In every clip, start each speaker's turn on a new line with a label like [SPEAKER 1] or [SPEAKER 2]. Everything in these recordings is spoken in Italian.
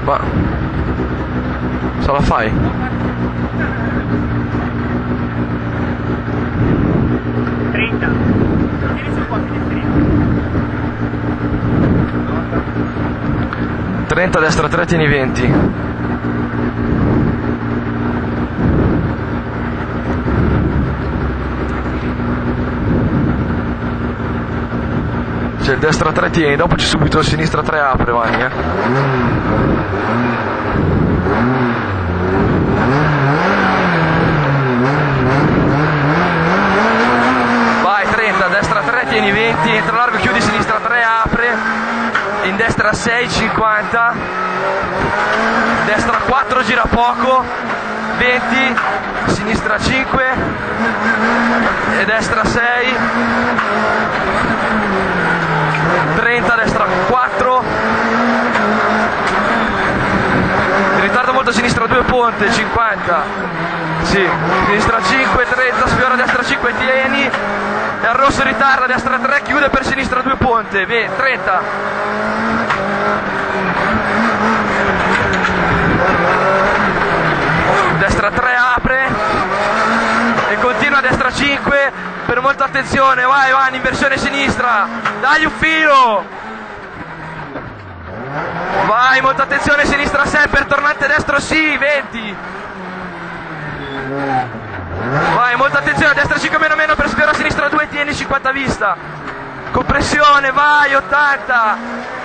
[SPEAKER 1] Ma se la fai?
[SPEAKER 2] Tieni su qua, finestrino.
[SPEAKER 1] 30 destra 3, tieni 20. Cioè destra 3 tieni, dopo c'è subito il sinistra 3 apre, Vanni, Vai, 30, destra 3 tieni 20, entra largo, chiudi, sinistra 3 apre, in destra 6, 50, destra 4 gira poco, 20, sinistra 5 e destra 6, 30, destra 4, in ritardo molto a sinistra 2 ponte, 50, sì, sinistra 5, 30, sfiora destra 5, tieni, e al rosso ritarda, destra 3, chiude per sinistra 2 ponte, 30, destra 3 apre e continua a destra 5 per molta attenzione, vai Vanni, inversione sinistra, dagli un filo, vai, molta attenzione, sinistra 6 per tornante destro, sì, 20, vai, molta attenzione, a destra 5 meno per sfiora sinistra 2, tieni 50 vista, compressione, vai, 80,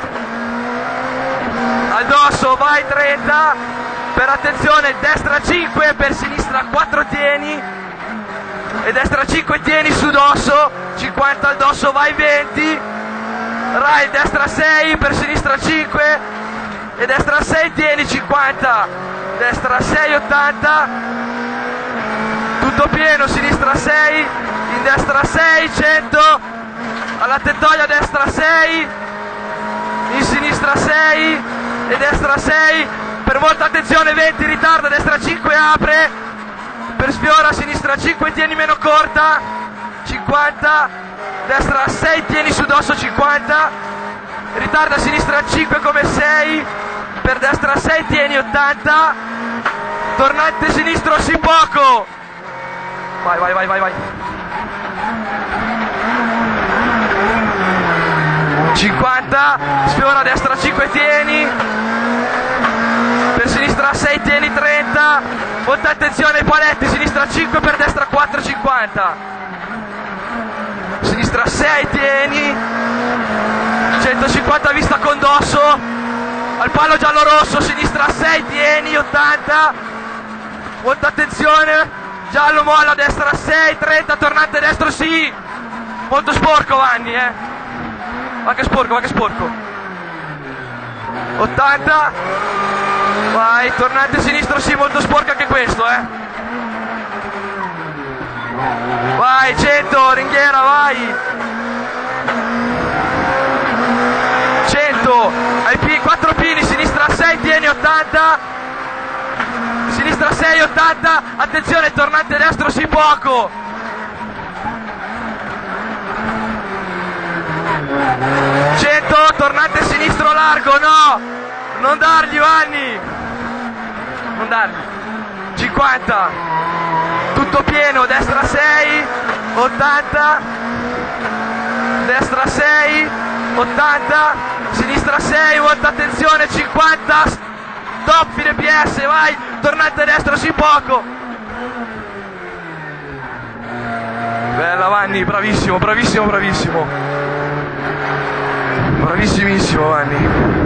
[SPEAKER 1] al dosso, vai, 30, per attenzione, destra 5 per sinistra 4 tieni e destra 5 tieni su dosso, 50 al dosso, vai, 20, right, destra 6 per sinistra 5 e destra 6 tieni, 50, destra 6, 80, tutto pieno, sinistra 6, in destra 6, 100, alla tettoia destra 6, in sinistra 6 e destra 6, per molta attenzione, 20, ritarda, destra 5 apre, per sfiora, sinistra 5 tieni meno corta, 50, destra 6 tieni su dosso, 50, ritarda, sinistra 5 come 6, per destra 6 tieni, 80, tornante sinistro sì poco, vai, 50, sfiora destra 5 tieni, per sinistra 6 tieni, 30, molta attenzione ai paletti, sinistra 5 per destra 4, 50, sinistra 6 tieni, 150 vista con dosso, al palo giallo rosso, sinistra 6 tieni, 80, molta attenzione, giallo molla, destra 6, 30, tornante destro sì, molto sporco Vanni, va che sporco, 80, vai, tornante sinistro sì, molto sporco anche questo, vai, 100, ringhiera, vai, 100, ai 4 pini, sinistra 6, tieni, 80, sinistra 6, 80, attenzione, tornante destro sì poco, 100, tornante sinistro largo, no, non dargli Vanni, non dargli, 50, tutto pieno, destra 6, 80, destra 6, 80, sinistra 6, molta attenzione, 50, stop, fine PS, vai, tornante destro sì poco, bella Vanni, bravissimo, bravissimissimo Vanni.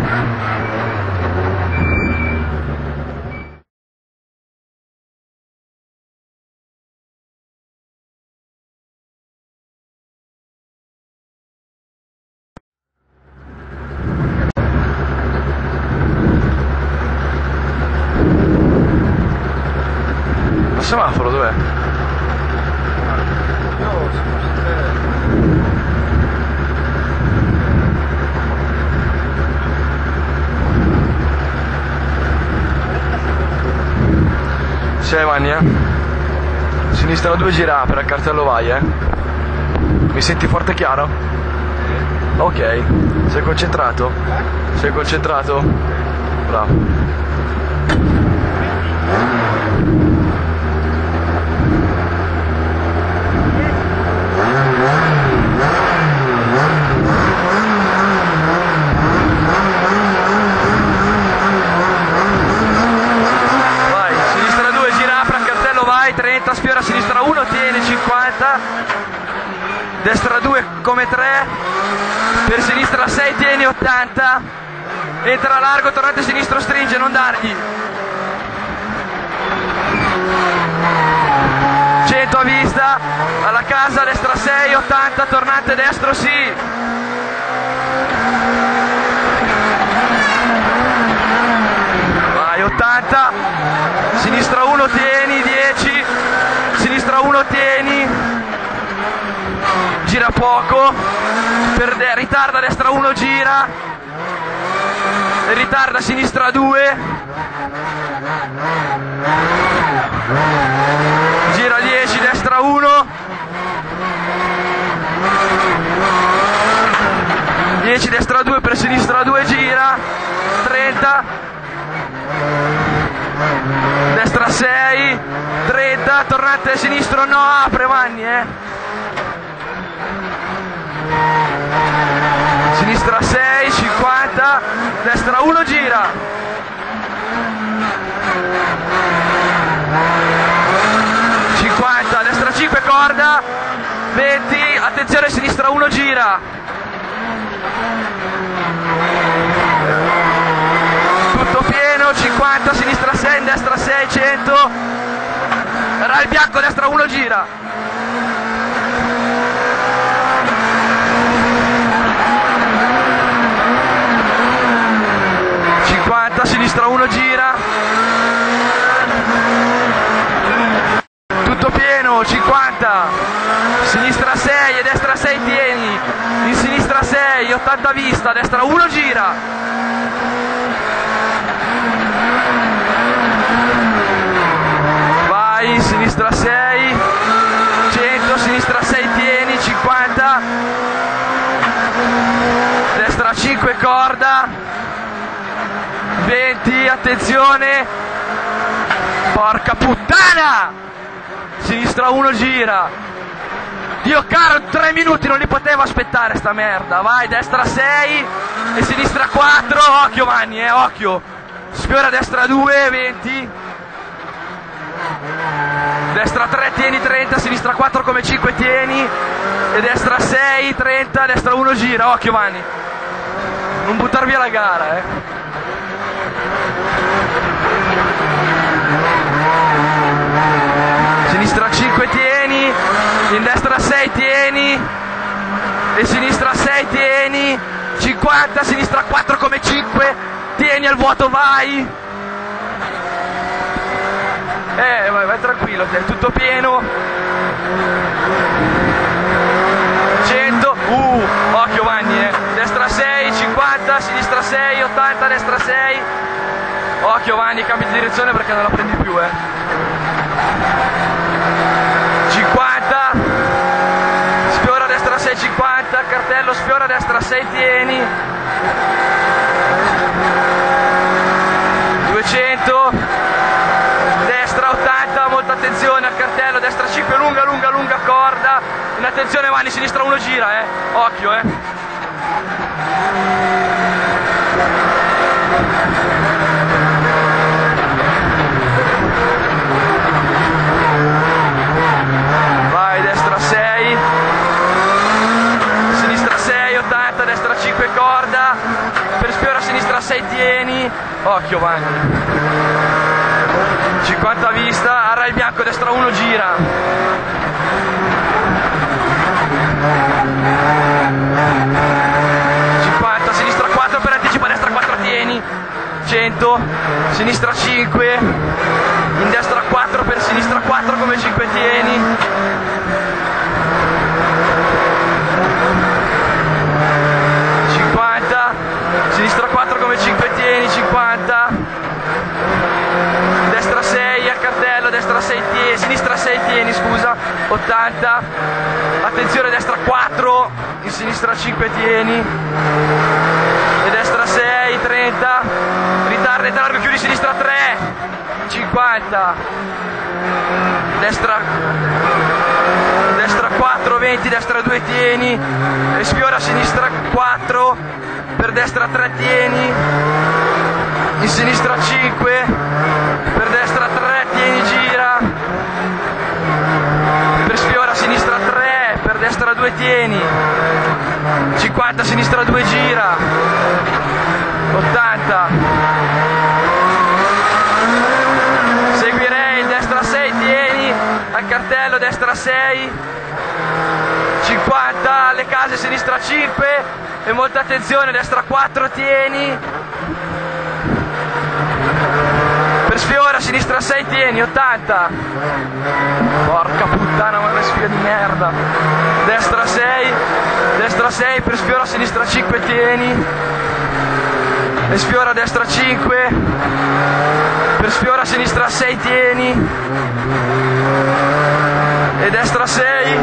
[SPEAKER 1] Il semaforo dov'è? C'è Vanni, sinistra 2 gira per il cartello vai, Mi senti forte e chiaro? Ok, sei concentrato? Bravo. Vai, sinistra 2, gira, apre a cartello, vai, 30, sfiora sinistra 1, tieni 50, destra 2 come 3, per sinistra 6, tieni 80, entra largo, tornante sinistro, stringe, non dargli. 100 a vista, alla casa, destra 6, 80, tornante destro sì. Vai, 80, sinistra 1 tieni, 10, sinistra 1 tieni, gira poco, ritarda, destra 1 gira, ritarda, sinistra 2, gira 10, destra 1, 10, destra 2, per sinistra 2, gira, 30, destra 6, 30, tornante sinistro no, apre Vanni, sinistra 6, 50, destra 1, gira, 50, destra 5, corda, 20, attenzione, sinistra 1, gira, tutto pieno, 50, sinistra 6, destra 6, 100, era il bianco, destra 1, gira, 50, sinistra 1, gira, tutto pieno, 50, sinistra 6 e destra 6 tieni, in sinistra 6, 80 vista, destra 1, gira, vai, sinistra 6, 100, sinistra 6 tieni, 50, destra 5 corda, 20, attenzione, porca puttana, sinistra 1 gira, Dio caro, 3 minuti non li potevo aspettare sta merda, vai, destra 6 e sinistra 4, occhio Vanni, occhio, sfiora destra 2, 20, destra 3 tieni 30, sinistra 4 come 5 tieni, e destra 6, 30, destra 1 gira, occhio Vanni, non buttar via la gara, sinistra 5 tieni, in destra 6 tieni, e sinistra 6 tieni, 50, sinistra 4 come 5, tieni al vuoto, vai, vai tranquillo, è tutto pieno, 100, occhio Vanni, destra 6, 50, sinistra 6, 80, destra 6, occhio Vanni, cambi di direzione perché non la prendi più, 50, sfiora destra 6, 50, cartello, sfiora destra 6, tieni, 200, destra 80, molta attenzione al cartello, destra 5, lunga, lunga, lunga, corda, in attenzione Vanni, sinistra 1 gira, occhio, vai, destra 6, sinistra 6, 80, destra 5 corda, per sfiora sinistra 6 tieni, occhio Vanni, 50 a vista, arra il bianco, destra 1 gira, 50, sinistra 4 per anticipa, destra 4 tieni, 100, sinistra 5, in destra 4 per sinistra 4 come 5 tieni, 50, sinistra 4 come 5 tieni, 50, destra 6 a cartello, destra 6 tieni, sinistra 6 tieni, scusa, 80, attenzione, destra 4, in sinistra 5 tieni, e destra 6, 30, ritarda sinistra 3, 50, destra 4, 20, destra 2 tieni, e sfiora a sinistra 4, per destra 3 tieni, in sinistra 5, per destra 3 tieni, gira, per sfiora a sinistra 3, per destra 2 tieni, 50, sinistra 2 gira, 80, seguirei, destra 6 tieni, al cartello, destra 6, 50, alle case, sinistra 5, e molta attenzione, destra 4 tieni, per sfiora, sinistra 6 tieni, 80, porca puttana, ma una sfida di merda, destra 6, per sfiora, sinistra 5 tieni, e sfiora, destra 5, per sfiora, sinistra 6 tieni, e destra 6,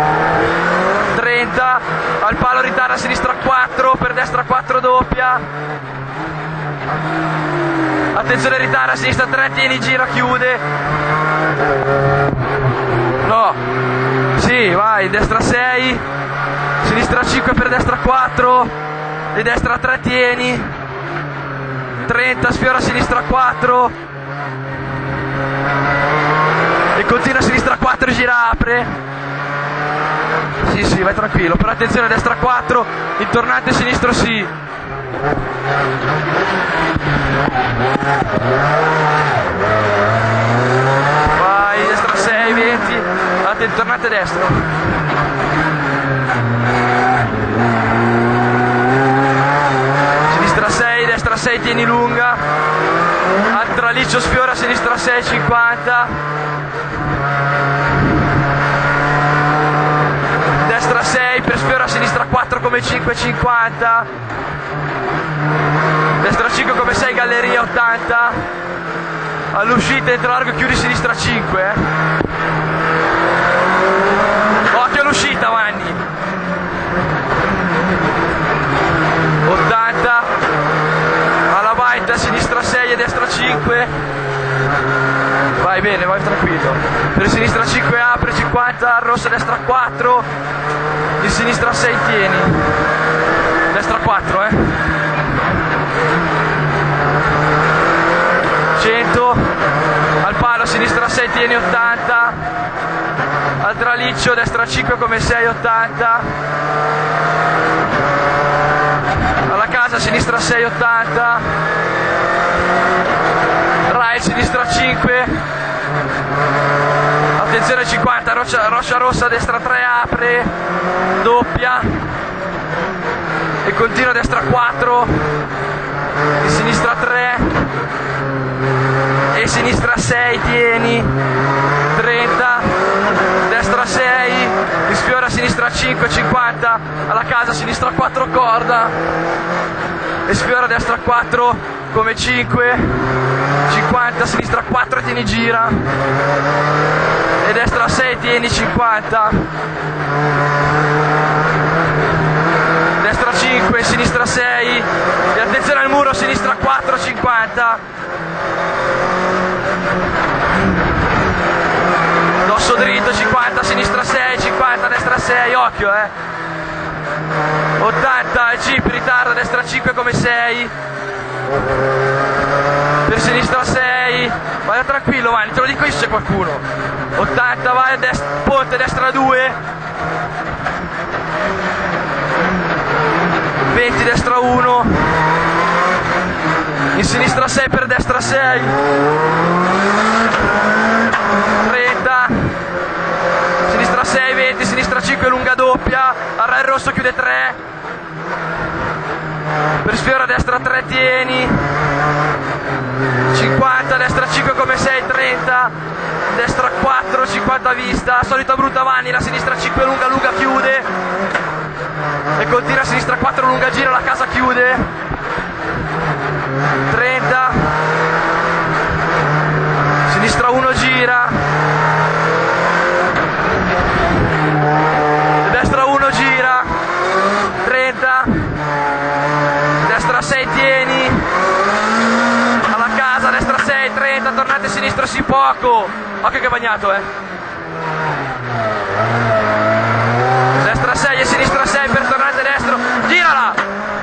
[SPEAKER 1] 30, al palo ritarda, sinistra 4, per destra 4 doppia, attenzione, ritarda, sinistra 3 tieni, gira, chiude, no, sì, vai, destra 6, sinistra 5, per destra 4, e destra 3 tieni, 30, sfiora, sinistra 4, e continua a sinistra 4, gira, apre, sì, vai tranquillo, però attenzione, destra 4, il tornante sinistro sì, vai, destra 6, 20, attenzione, tornante destro, sinistra 6, destra 6 tieni lunga, al traliccio sfiora, sinistra 6, 50, destra 6, per sfiora, sinistra 4 come 5, 50, destra 5 come 6, galleria, 80, all'uscita entra largo, chiudi, sinistra 5, occhio all'uscita, Vanni, 80, alla baita, sinistra 6 e destra 5, vai bene, vai tranquillo, per sinistra 5 apre, 50, rossa, destra 4, in sinistra 6 tieni, destra 4, 100, al palo, sinistra 6 tieni, 80, al traliccio, destra 5 come 6, 80, alla casa, sinistra 6, 80, right, sinistra 5, attenzione, 50, roccia rossa, destra 3 apre, doppia, e continua, destra 4, e sinistra 3, e sinistra 6 tieni, 30, destra 6, sfiora, sinistra 5, 50, alla casa, sinistra 4 corda, e sfiora, destra 4 come 5, 50, sinistra 4 tieni, gira, e destra 6 tieni, 50, destra 5, sinistra 6, e attenzione al muro, sinistra 4, 50, dosso dritto, 50, sinistra 6, 50, destra 6, occhio, 80, il chip ritarda, destra 5 come 6, per sinistra 6, vai tranquillo, Mani, te lo dico io se c'è qualcuno, 80, vai, ponte, destra 2, 20, destra 1, in sinistra 6, per destra 6, 30, sinistra 6, 20, sinistra 5, lunga doppia, arra il rosso, chiude 3, per sfiora, destra 3 tieni, 50, destra 5 come 6, 30, destra 4, 50 vista, solita brutta Vanni, la sinistra 5 lunga, lunga, chiude, e continua, sinistra 4 lunga, gira, la casa chiude, 30, sinistra 1 gira, destra 1 gira, 30, destra 6 tieni, alla casa, tornante sinistro sì poco. Occhio che è bagnato, Destra 6 e sinistra 6 per tornante destro. Girala!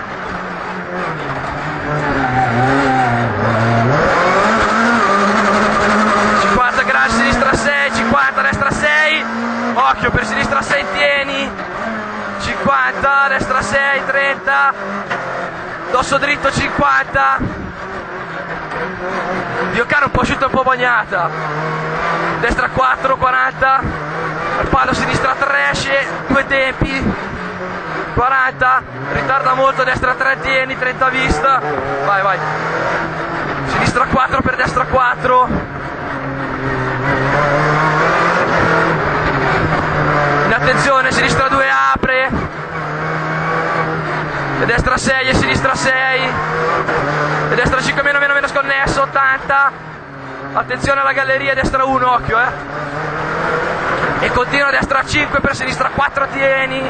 [SPEAKER 1] 50 gradi, sinistra 6, 50, destra 6. Occhio per sinistra 6, tieni. 50, destra 6, 30. Dosso dritto 50. Dio caro, un po' asciutta, un po' bagnata. Destra 4, 40. Al palo sinistra 3, due tempi. 40, ritarda molto, destra 3, tieni, 30 vista. Vai, vai. Sinistra 4 per destra 4. In attenzione, sinistra 2 apre. E destra 6 e sinistra 6. E destra 5 meno sconnesso, 80. Attenzione alla galleria, destra 1, occhio, E continua destra 5 per sinistra 4, tieni.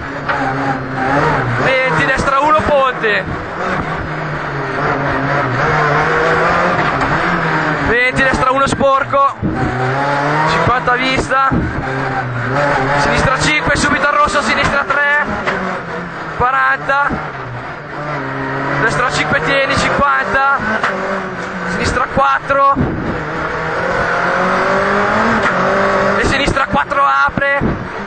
[SPEAKER 1] 20, destra 1, ponte. 20, destra 1, sporco. 50 vista. Sinistra 5, subito al rosso, sinistra 3. 40. Destra 5, tieni, 50. Sinistra 4. E sinistra 4 apre.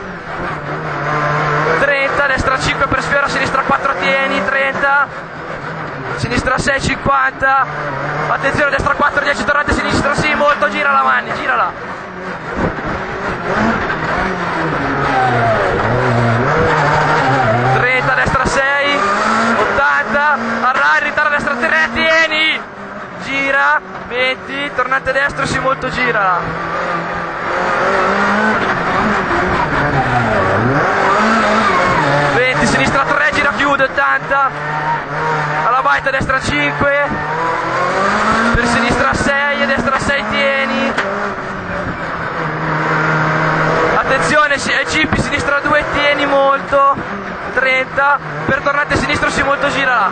[SPEAKER 1] 30, destra 5 per sfiora, sinistra 4 tieni, 30. Sinistra 6, 50. Attenzione, destra 4, 10, tornante sinistra, sì, molto, girala Manni, girala. 30, destra 6, 80. Arrai, ritarda destra 3, tieni. Gira, 20, tornante destro, sì, molto, girala. 20, sinistra 3, gira, chiude, 80. Alla baita, destra 5. Per sinistra 6 e destra 6, tieni. Attenzione, ai cipi, sinistra 2, tieni molto. 30. Per tornante sinistro, sì, molto, gira.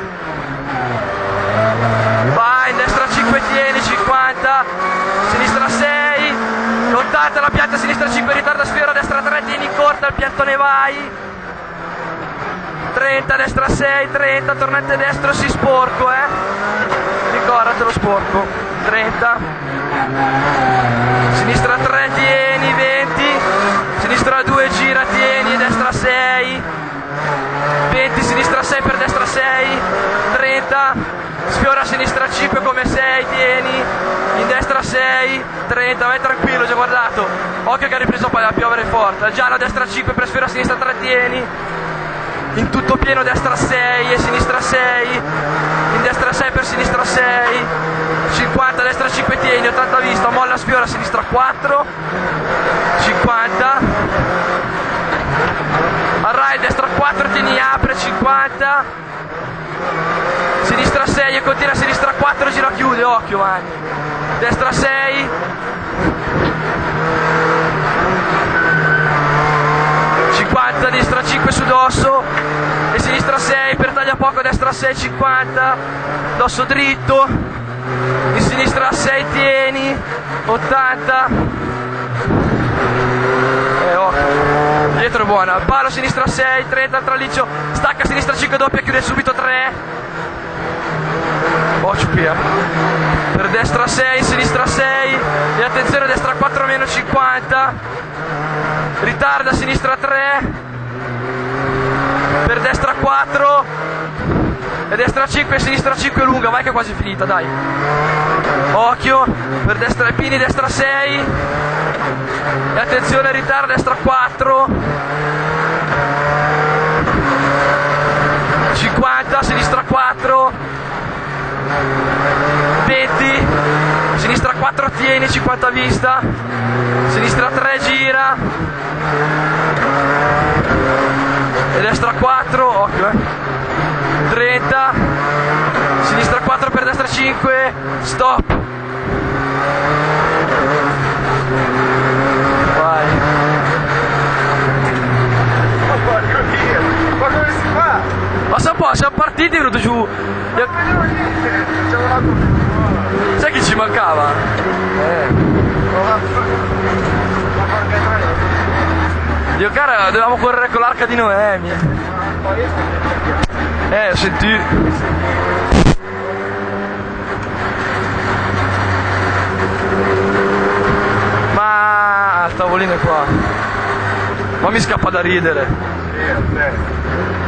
[SPEAKER 1] Vai, destra 5, tieni, 50. Sinistra 6. 80, la pianta, sinistra 5, ritarda sfiora, destra 3, tieni, corta, il piantone, vai. 30, destra 6, 30, tornante destro, sì, sporco, Ricordatelo, sporco. 30. Sinistra 3, tieni, 20. Sinistra 2, gira, tieni, destra 6. 20, sinistra 6 per destra 6. 30. Sfiora sinistra 5 come 6, tieni. In destra 6, 30, vai tranquillo, già guardato. Occhio che ha ripreso poi a piovere forte. Giallo, destra 5 per sfiora, sinistra 3, tieni. In tutto pieno, destra 6 e sinistra 6. In destra 6 per sinistra 6. 50, destra 5, tieni, 80 vista, molla, sfiora, sinistra 4. 50. Arrai, destra 4, tieni, apre, 50. Sinistra 6 e continua, sinistra 4, gira, chiude, occhio, Manni. Destra 6. 50, destra 5 su dosso. E sinistra 6 per taglia poco, destra 6, 50. Dosso dritto. In sinistra 6, tieni. 80. Dietro è buona. Palo sinistra 6, 30 al traliccio. Stacca sinistra 5 doppia, chiude subito 3. Ciupia. Per destra 6, sinistra 6. E attenzione, destra 4 meno 50. Ritarda sinistra 3. Per destra 4. E destra 5, sinistra 5 lunga. Vai che è quasi finita, dai. Occhio. Per destra Pini, destra 6. E attenzione, ritarda, destra 4. 50, sinistra 4. 20, sinistra 4 tieni, 50 vista, sinistra 3 gira, e destra 4, occhio 30, sinistra 4 per destra 5, stop. Vai.
[SPEAKER 2] Ma come si fa?
[SPEAKER 1] Ma sa un po', siamo partiti e è venuto giù. Sai chi ci mancava? Dio cara, dovevamo correre con l'arca di Noemi. Senti. Ma il tavolino è qua. Ma mi scappa da ridere.
[SPEAKER 2] Sì,